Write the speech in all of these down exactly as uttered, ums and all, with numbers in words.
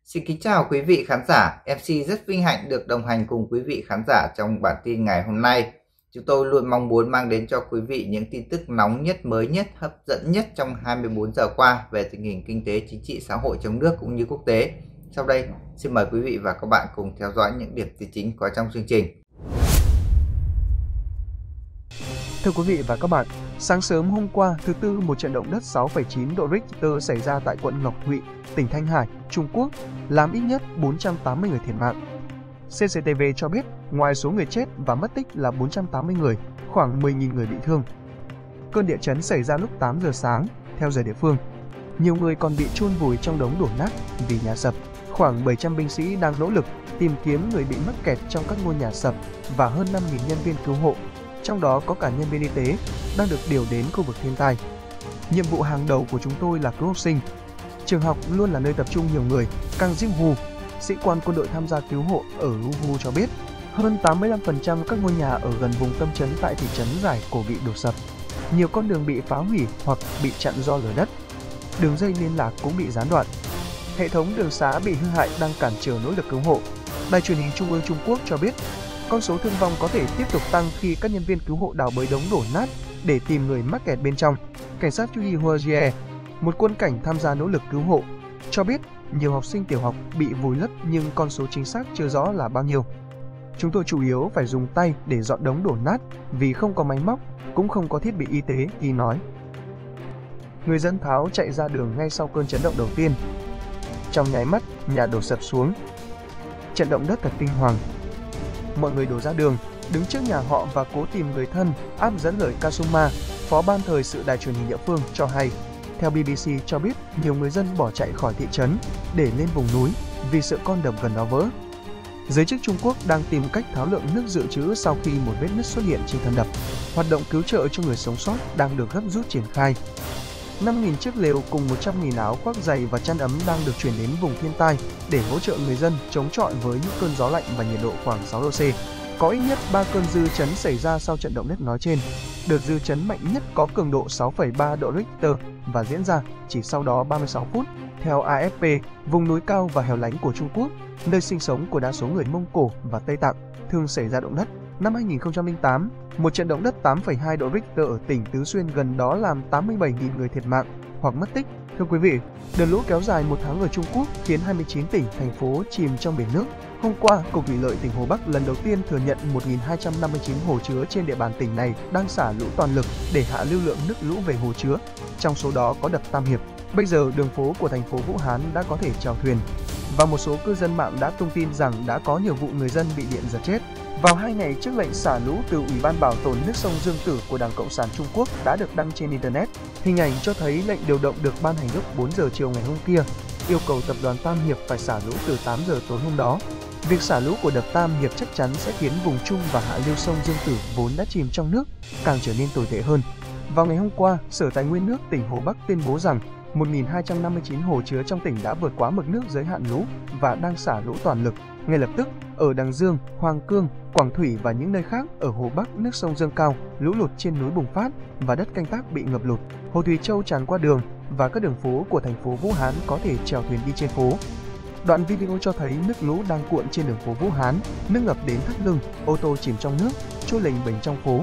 Xin kính chào quý vị khán giả, em xê rất vinh hạnh được đồng hành cùng quý vị khán giả trong bản tin ngày hôm nay. Chúng tôi luôn mong muốn mang đến cho quý vị những tin tức nóng nhất, mới nhất, hấp dẫn nhất trong hai mươi bốn giờ qua về tình hình kinh tế, chính trị, xã hội trong nước cũng như quốc tế. Sau đây, xin mời quý vị và các bạn cùng theo dõi những điểm tin chính có trong chương trình. Thưa quý vị và các bạn, sáng sớm hôm qua, thứ Tư, một trận động đất sáu phẩy chín độ Richter xảy ra tại quận Ngọc Thụy, tỉnh Thanh Hải, Trung Quốc, làm ít nhất bốn trăm tám mươi người thiệt mạng. xê xê tê vê cho biết, ngoài số người chết và mất tích là bốn trăm tám mươi người, khoảng mười nghìn người bị thương. Cơn địa chấn xảy ra lúc tám giờ sáng, theo giờ địa phương. Nhiều người còn bị chôn vùi trong đống đổ nát vì nhà sập. Khoảng bảy trăm binh sĩ đang nỗ lực tìm kiếm người bị mắc kẹt trong các ngôi nhà sập và hơn năm nghìn nhân viên cứu hộ, trong đó có cả nhân viên y tế, đang được điều đến khu vực thiên tai. Nhiệm vụ hàng đầu của chúng tôi là cứu học sinh. Trường học luôn là nơi tập trung nhiều người. Kang Jin-hu, sĩ quan quân đội tham gia cứu hộ ở Ruhu cho biết, hơn tám mươi lăm phần trăm các ngôi nhà ở gần vùng tâm chấn tại thị trấn Giải Cổ bị đổ sập. Nhiều con đường bị phá hủy hoặc bị chặn do lở đất. Đường dây liên lạc cũng bị gián đoạn. Hệ thống đường xá bị hư hại đang cản trở nỗ lực cứu hộ. Đài truyền hình Trung ương Trung Quốc cho biết, con số thương vong có thể tiếp tục tăng khi các nhân viên cứu hộ đào bới đống đổ nát để tìm người mắc kẹt bên trong. Cảnh sát Chui Huajie, một quân cảnh tham gia nỗ lực cứu hộ, cho biết nhiều học sinh tiểu học bị vùi lấp nhưng con số chính xác chưa rõ là bao nhiêu. Chúng tôi chủ yếu phải dùng tay để dọn đống đổ nát vì không có máy móc, cũng không có thiết bị y tế, y nói. Người dân tháo chạy ra đường ngay sau cơn chấn động đầu tiên. Trong nháy mắt, nhà đổ sập xuống. Trận động đất thật kinh hoàng. Mọi người đổ ra đường, đứng trước nhà họ và cố tìm người thân, áp dẫn lời Kasuma, phó ban thời sự đài truyền hình địa phương, cho hay. Theo bê bê xê cho biết, nhiều người dân bỏ chạy khỏi thị trấn để lên vùng núi vì sợ con đập gần đó vỡ. Giới chức Trung Quốc đang tìm cách tháo lượng nước dự trữ sau khi một vết nứt xuất hiện trên thân đập. Hoạt động cứu trợ cho người sống sót đang được gấp rút triển khai. năm nghìn chiếc lều cùng một trăm nghìn áo khoác dày và chăn ấm đang được chuyển đến vùng thiên tai để hỗ trợ người dân chống chọi với những cơn gió lạnh và nhiệt độ khoảng sáu độ C. Có ít nhất ba cơn dư chấn xảy ra sau trận động đất nói trên. Đợt dư chấn mạnh nhất có cường độ sáu phẩy ba độ Richter và diễn ra chỉ sau đó ba mươi sáu phút. Theo a ép pê, vùng núi cao và hẻo lánh của Trung Quốc, nơi sinh sống của đa số người Mông Cổ và Tây Tạng, thường xảy ra động đất. Năm hai nghìn không trăm lẻ tám, một trận động đất tám phẩy hai độ Richter ở tỉnh Tứ Xuyên gần đó làm tám mươi bảy nghìn người thiệt mạng hoặc mất tích. Thưa quý vị, đợt lũ kéo dài một tháng ở Trung Quốc khiến hai mươi chín tỉnh, thành phố chìm trong biển nước. Hôm qua, Cục Thủy lợi tỉnh Hồ Bắc lần đầu tiên thừa nhận một nghìn hai trăm năm mươi chín hồ chứa trên địa bàn tỉnh này đang xả lũ toàn lực để hạ lưu lượng nước lũ về hồ chứa. Trong số đó có đập Tam Hiệp. Bây giờ, đường phố của thành phố Vũ Hán đã có thể chèo thuyền. Và một số cư dân mạng đã tung tin rằng đã có nhiều vụ người dân bị điện giật chết. Vào hai ngày trước lệnh xả lũ từ Ủy ban Bảo tồn nước sông Dương Tử của Đảng Cộng sản Trung Quốc đã được đăng trên Internet, hình ảnh cho thấy lệnh điều động được ban hành lúc bốn giờ chiều ngày hôm kia, yêu cầu tập đoàn Tam Hiệp phải xả lũ từ tám giờ tối hôm đó. Việc xả lũ của đập Tam Hiệp chắc chắn sẽ khiến vùng trung và hạ lưu sông Dương Tử vốn đã chìm trong nước càng trở nên tồi tệ hơn. Vào ngày hôm qua, Sở Tài nguyên nước tỉnh Hồ Bắc tuyên bố rằng một nghìn hai trăm năm mươi chín hồ chứa trong tỉnh đã vượt quá mực nước giới hạn lũ và đang xả lũ toàn lực. Ngay lập tức, ở Đằng Dương, Hoàng Cương, Quảng Thủy và những nơi khác ở Hồ Bắc nước sông dâng cao, lũ lụt trên núi bùng phát và đất canh tác bị ngập lụt. Hồ Thủy Châu tràn qua đường và các đường phố của thành phố Vũ Hán có thể chèo thuyền đi trên phố. Đoạn video cho thấy nước lũ đang cuộn trên đường phố Vũ Hán, nước ngập đến thắt lưng, ô tô chìm trong nước, trôi lềnh bềnh trong phố.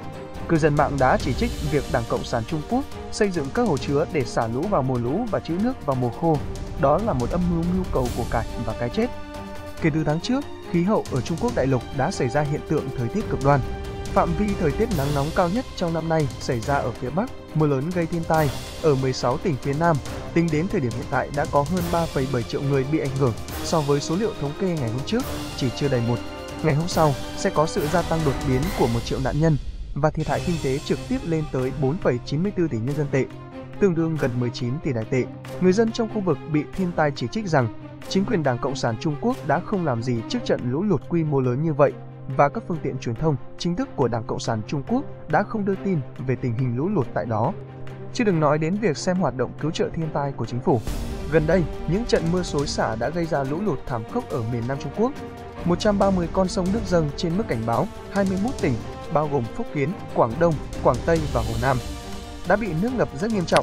Cư dân mạng đã chỉ trích việc Đảng Cộng sản Trung Quốc xây dựng các hồ chứa để xả lũ vào mùa lũ và trữ nước vào mùa khô. Đó là một âm mưu mưu cầu của cải và cái chết. Kể từ tháng trước, khí hậu ở Trung Quốc đại lục đã xảy ra hiện tượng thời tiết cực đoan. Phạm vi thời tiết nắng nóng cao nhất trong năm nay xảy ra ở phía Bắc, mưa lớn gây thiên tai ở mười sáu tỉnh phía Nam. Tính đến thời điểm hiện tại đã có hơn ba phẩy bảy triệu người bị ảnh hưởng so với số liệu thống kê ngày hôm trước, chỉ chưa đầy một. Ngày hôm sau sẽ có sự gia tăng đột biến của một triệu nạn nhân và thiệt hại kinh tế trực tiếp lên tới bốn phẩy chín mươi tư tỷ nhân dân tệ, tương đương gần mười chín tỷ đài tệ. Người dân trong khu vực bị thiên tai chỉ trích rằng chính quyền Đảng Cộng sản Trung Quốc đã không làm gì trước trận lũ lụt quy mô lớn như vậy và các phương tiện truyền thông chính thức của Đảng Cộng sản Trung Quốc đã không đưa tin về tình hình lũ lụt tại đó. Chứ đừng nói đến việc xem hoạt động cứu trợ thiên tai của chính phủ. Gần đây, những trận mưa xối xả đã gây ra lũ lụt thảm khốc ở miền Nam Trung Quốc. một trăm ba mươi con sông nước dâng trên mức cảnh báo, hai mươi mốt tỉnh, bao gồm Phúc Kiến, Quảng Đông, Quảng Tây và Hồ Nam, đã bị nước ngập rất nghiêm trọng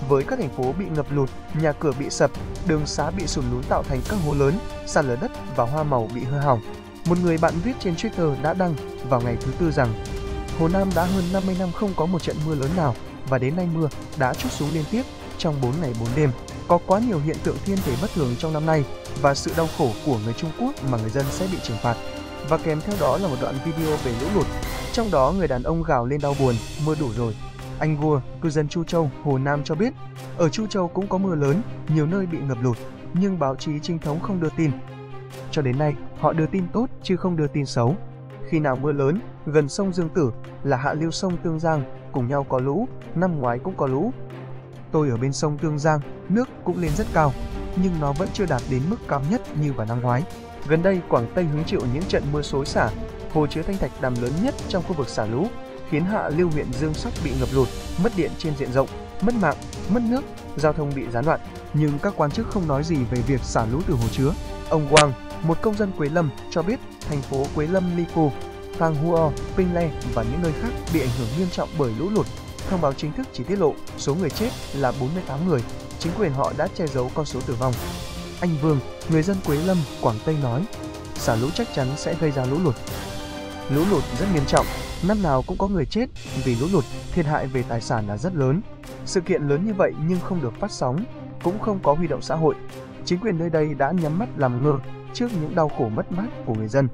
với các thành phố bị ngập lụt, nhà cửa bị sập, đường xá bị sụt lún tạo thành các hố lớn, sạt lở đất và hoa màu bị hư hỏng. Một người bạn viết trên Twitter đã đăng vào ngày thứ Tư rằng Hồ Nam đã hơn năm mươi năm không có một trận mưa lớn nào và đến nay mưa đã trút xuống liên tiếp trong bốn ngày bốn đêm. Có quá nhiều hiện tượng thiên thể bất thường trong năm nay và sự đau khổ của người Trung Quốc mà người dân sẽ bị trừng phạt. Và kèm theo đó là một đoạn video về lũ lụt. Trong đó người đàn ông gào lên đau buồn, mưa đủ rồi. Anh Vua, cư dân Chu Châu, Hồ Nam cho biết, ở Chu Châu cũng có mưa lớn, nhiều nơi bị ngập lụt, nhưng báo chí chính thống không đưa tin. Cho đến nay, họ đưa tin tốt chứ không đưa tin xấu. Khi nào mưa lớn, gần sông Dương Tử là hạ lưu sông Tương Giang, cùng nhau có lũ, năm ngoái cũng có lũ. Tôi ở bên sông Tương Giang, nước cũng lên rất cao, nhưng nó vẫn chưa đạt đến mức cao nhất như vào năm ngoái. Gần đây, Quảng Tây hứng chịu những trận mưa xối xả, hồ chứa Thanh Thạch Đàm lớn nhất trong khu vực xả lũ, khiến hạ lưu huyện Dương Sóc bị ngập lụt, mất điện trên diện rộng, mất mạng, mất nước, giao thông bị gián đoạn. Nhưng các quan chức không nói gì về việc xả lũ từ hồ chứa. Ông Wang, một công dân Quế Lâm, cho biết thành phố Quế Lâm, Ly Phu, Thang Huo, Pinh Le và những nơi khác bị ảnh hưởng nghiêm trọng bởi lũ lụt. Thông báo chính thức chỉ tiết lộ số người chết là bốn mươi tám người, chính quyền họ đã che giấu con số tử vong. Anh Vương, người dân Quế Lâm, Quảng Tây nói, xả lũ chắc chắn sẽ gây ra lũ lụt. Lũ lụt rất nghiêm trọng, năm nào cũng có người chết vì lũ lụt, thiệt hại về tài sản là rất lớn. Sự kiện lớn như vậy nhưng không được phát sóng, cũng không có huy động xã hội. Chính quyền nơi đây đã nhắm mắt làm ngơ trước những đau khổ mất mát của người dân.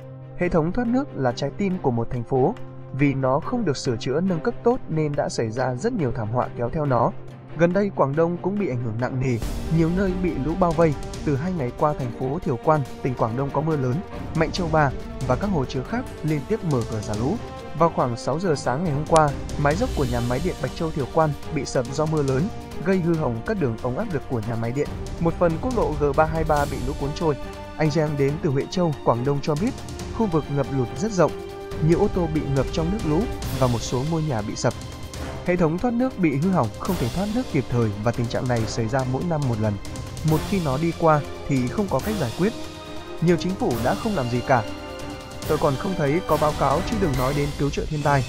Hệ thống thoát nước là trái tim của một thành phố, vì nó không được sửa chữa nâng cấp tốt nên đã xảy ra rất nhiều thảm họa kéo theo nó. Gần đây Quảng Đông cũng bị ảnh hưởng nặng nề, nhiều nơi bị lũ bao vây. Từ hai ngày qua, thành phố Thiều Quan, tỉnh Quảng Đông có mưa lớn, Mạnh Châu Ba và các hồ chứa khác liên tiếp mở cửa xả lũ. Vào khoảng sáu giờ sáng ngày hôm qua, mái dốc của nhà máy điện Bạch Châu Thiều Quan bị sập do mưa lớn, gây hư hỏng các đường ống áp lực của nhà máy điện. Một phần quốc lộ G ba hai ba bị lũ cuốn trôi. Anh Giang đến từ Huệ Châu, Quảng Đông cho biết, khu vực ngập lụt rất rộng, nhiều ô tô bị ngập trong nước lũ và một số ngôi nhà bị sập. Hệ thống thoát nước bị hư hỏng, không thể thoát nước kịp thời và tình trạng này xảy ra mỗi năm một lần. Một khi nó đi qua thì không có cách giải quyết. Nhiều chính phủ đã không làm gì cả. Tôi còn không thấy có báo cáo chứ đừng nói đến cứu trợ thiên tai.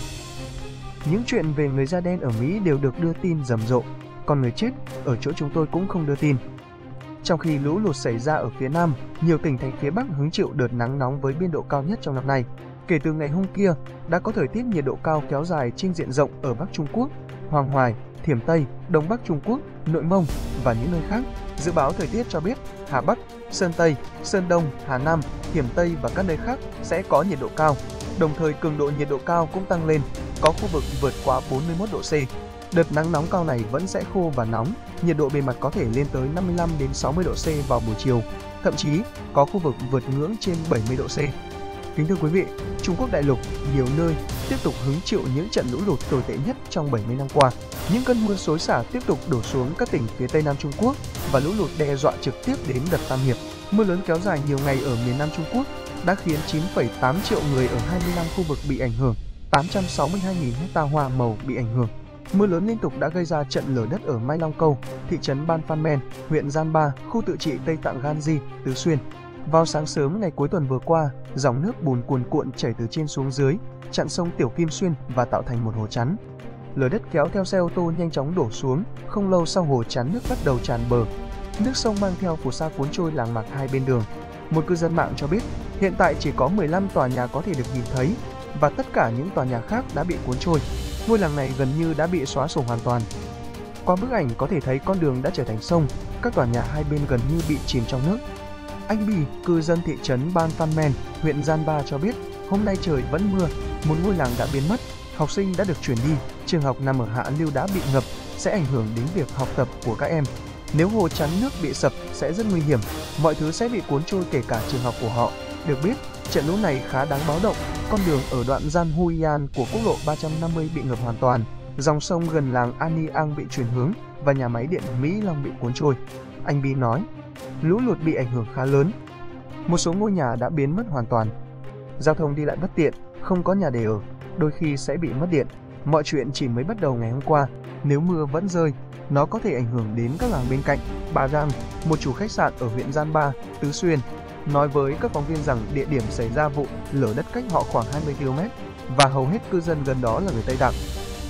Những chuyện về người da đen ở Mỹ đều được đưa tin rầm rộ, còn người chết ở chỗ chúng tôi cũng không đưa tin. Trong khi lũ lụt xảy ra ở phía Nam, nhiều tỉnh thành phía Bắc hứng chịu đợt nắng nóng với biên độ cao nhất trong năm nay. Kể từ ngày hôm kia, đã có thời tiết nhiệt độ cao kéo dài trên diện rộng ở Bắc Trung Quốc, Hoàng Hoài, Thiểm Tây, Đông Bắc Trung Quốc, Nội Mông và những nơi khác. Dự báo thời tiết cho biết Hà Bắc, Sơn Tây, Sơn Đông, Hà Nam, Thiểm Tây và các nơi khác sẽ có nhiệt độ cao. Đồng thời cường độ nhiệt độ cao cũng tăng lên, có khu vực vượt quá bốn mươi mốt độ C. Đợt nắng nóng cao này vẫn sẽ khô và nóng, nhiệt độ bề mặt có thể lên tới năm mươi lăm đến sáu mươi độ C vào buổi chiều, thậm chí có khu vực vượt ngưỡng trên bảy mươi độ C. Kính thưa quý vị, Trung Quốc đại lục nhiều nơi tiếp tục hứng chịu những trận lũ lụt tồi tệ nhất trong bảy mươi năm qua. Những cơn mưa xối xả tiếp tục đổ xuống các tỉnh phía Tây Nam Trung Quốc và lũ lụt đe dọa trực tiếp đến đập Tam Hiệp. Mưa lớn kéo dài nhiều ngày ở miền Nam Trung Quốc đã khiến chín phẩy tám triệu người ở hai mươi lăm khu vực bị ảnh hưởng, tám trăm sáu mươi hai nghìn hecta hoa màu bị ảnh hưởng. Mưa lớn liên tục đã gây ra trận lở đất ở Mai Long Câu, thị trấn Ban Phan Men, huyện Gian Ba, khu tự trị Tây Tạng Ganji, Tứ Xuyên. Vào sáng sớm ngày cuối tuần vừa qua, dòng nước bùn cuồn cuộn chảy từ trên xuống dưới, chặn sông Tiểu Kim Xuyên và tạo thành một hồ chắn. Lở đất kéo theo xe ô tô nhanh chóng đổ xuống, không lâu sau hồ chắn nước bắt đầu tràn bờ. Nước sông mang theo phù sa cuốn trôi làng mạc hai bên đường. Một cư dân mạng cho biết, hiện tại chỉ có mười lăm tòa nhà có thể được nhìn thấy và tất cả những tòa nhà khác đã bị cuốn trôi. Ngôi làng này gần như đã bị xóa sổ hoàn toàn. Qua bức ảnh có thể thấy con đường đã trở thành sông, các tòa nhà hai bên gần như bị chìm trong nước. Anh Bì, cư dân thị trấn Ban Phan Men, huyện Gian Ba cho biết, hôm nay trời vẫn mưa, một ngôi làng đã biến mất, học sinh đã được chuyển đi, trường học nằm ở hạ lưu đã bị ngập, sẽ ảnh hưởng đến việc học tập của các em. Nếu hồ chắn nước bị sập sẽ rất nguy hiểm, mọi thứ sẽ bị cuốn trôi kể cả trường học của họ. Được biết, trận lũ này khá đáng báo động, con đường ở đoạn Gian Huiyan của quốc lộ ba trăm năm mươi bị ngập hoàn toàn, dòng sông gần làng Ani Ang bị chuyển hướng và nhà máy điện Mỹ Long bị cuốn trôi. Anh Bì nói, lũ lụt bị ảnh hưởng khá lớn. Một số ngôi nhà đã biến mất hoàn toàn. Giao thông đi lại bất tiện, không có nhà để ở, đôi khi sẽ bị mất điện. Mọi chuyện chỉ mới bắt đầu ngày hôm qua. Nếu mưa vẫn rơi, nó có thể ảnh hưởng đến các làng bên cạnh. Bà Giang, một chủ khách sạn ở huyện Gian Ba, Tứ Xuyên, nói với các phóng viên rằng địa điểm xảy ra vụ lở đất cách họ khoảng hai mươi ki lô mét và hầu hết cư dân gần đó là người Tây Tạng.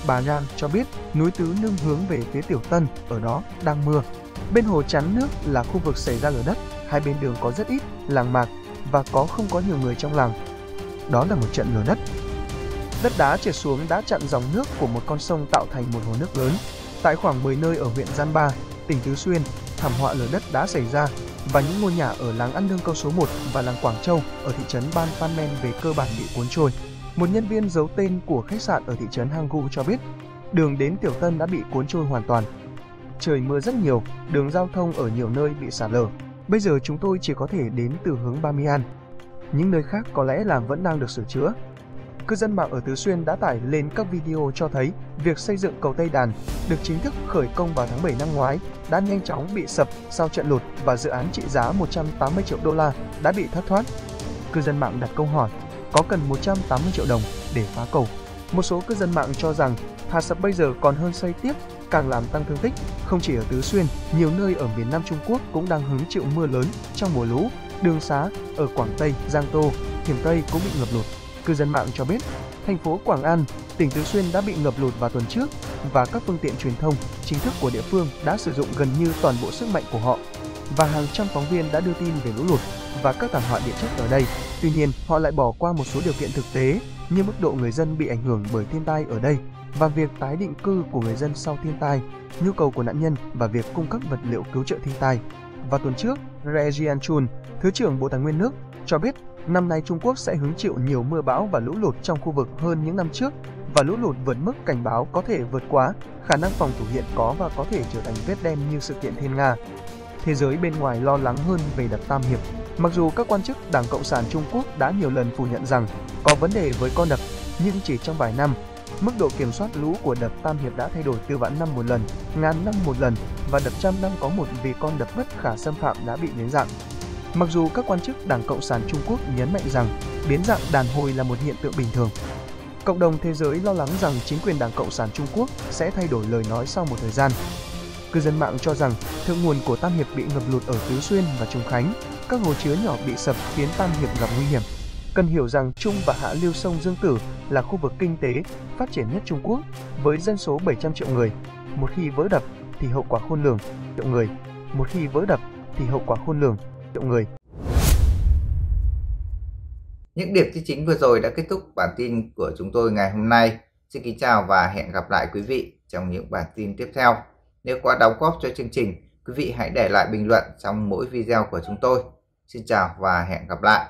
Bà Ran cho biết núi Tứ Nưng hướng về phía Tiểu Tân, ở đó đang mưa. Bên hồ chắn nước là khu vực xảy ra lở đất, hai bên đường có rất ít làng mạc và có không có nhiều người trong làng. Đó là một trận lở đất. Đất đá trượt xuống đã chặn dòng nước của một con sông tạo thành một hồ nước lớn. Tại khoảng mười nơi ở huyện Gian Ba, tỉnh Tứ Xuyên, thảm họa lở đất đã xảy ra và những ngôi nhà ở làng An Đương Câu số một và làng Quảng Châu ở thị trấn Ban Phan Men về cơ bản bị cuốn trôi. Một nhân viên giấu tên của khách sạn ở thị trấn Hang Gu cho biết, đường đến Tiểu Tân đã bị cuốn trôi hoàn toàn. Trời mưa rất nhiều, đường giao thông ở nhiều nơi bị sạt lở. Bây giờ chúng tôi chỉ có thể đến từ hướng Ba Mian. Những nơi khác có lẽ là vẫn đang được sửa chữa. Cư dân mạng ở Tứ Xuyên đã tải lên các video cho thấy việc xây dựng cầu Tây Đàn được chính thức khởi công vào tháng bảy năm ngoái đã nhanh chóng bị sập sau trận lụt và dự án trị giá một trăm tám mươi triệu đô la đã bị thất thoát. Cư dân mạng đặt câu hỏi, có cần một trăm tám mươi triệu đồng để phá cầu? Một số cư dân mạng cho rằng thà sập bây giờ còn hơn xây tiếp, càng làm tăng thương tích. Không chỉ ở Tứ Xuyên, nhiều nơi ở miền Nam Trung Quốc cũng đang hứng chịu mưa lớn trong mùa lũ. Đường xá ở Quảng Tây, Giang Tô, Thiểm Tây cũng bị ngập lụt. Cư dân mạng cho biết, thành phố Quảng An, tỉnh Tứ Xuyên đã bị ngập lụt vào tuần trước và các phương tiện truyền thông chính thức của địa phương đã sử dụng gần như toàn bộ sức mạnh của họ. Và hàng trăm phóng viên đã đưa tin về lũ lụt và các thảm họa địa chất ở đây. Tuy nhiên, họ lại bỏ qua một số điều kiện thực tế như mức độ người dân bị ảnh hưởng bởi thiên tai ở đây và việc tái định cư của người dân sau thiên tai, nhu cầu của nạn nhân và việc cung cấp vật liệu cứu trợ thiên tai. Vào tuần trước, Re Jianchun, Thứ trưởng Bộ Tài nguyên nước, cho biết năm nay Trung Quốc sẽ hứng chịu nhiều mưa bão và lũ lụt trong khu vực hơn những năm trước và lũ lụt vượt mức cảnh báo có thể vượt quá khả năng phòng thủ hiện có và có thể trở thành vết đen như sự kiện Thiên Nga. Thế giới bên ngoài lo lắng hơn về đập Tam Hiệp. Mặc dù các quan chức Đảng Cộng sản Trung Quốc đã nhiều lần phủ nhận rằng có vấn đề với con đập, nhưng chỉ trong vài năm, mức độ kiểm soát lũ của đập Tam Hiệp đã thay đổi từ vạn năm một lần, ngàn năm một lần và đập trăm năm có một vì con đập bất khả xâm phạm đã bị biến dạng. Mặc dù các quan chức Đảng Cộng sản Trung Quốc nhấn mạnh rằng biến dạng đàn hồi là một hiện tượng bình thường, cộng đồng thế giới lo lắng rằng chính quyền Đảng Cộng sản Trung Quốc sẽ thay đổi lời nói sau một thời gian. Cư dân mạng cho rằng thượng nguồn của Tam Hiệp bị ngập lụt ở Tứ Xuyên và Trùng Khánh, các hồ chứa nhỏ bị sập khiến Tam Hiệp gặp nguy hiểm. Cần hiểu rằng trung và hạ lưu sông Dương Tử là khu vực kinh tế phát triển nhất Trung Quốc với dân số bảy trăm triệu người. Một khi vỡ đập thì hậu quả khôn lường, triệu người. Một khi vỡ đập thì hậu quả khôn lường, triệu người. Những điểm tin chính vừa rồi đã kết thúc bản tin của chúng tôi ngày hôm nay. Xin kính chào và hẹn gặp lại quý vị trong những bản tin tiếp theo. Nếu có đóng góp cho chương trình, quý vị hãy để lại bình luận trong mỗi video của chúng tôi. Xin chào và hẹn gặp lại.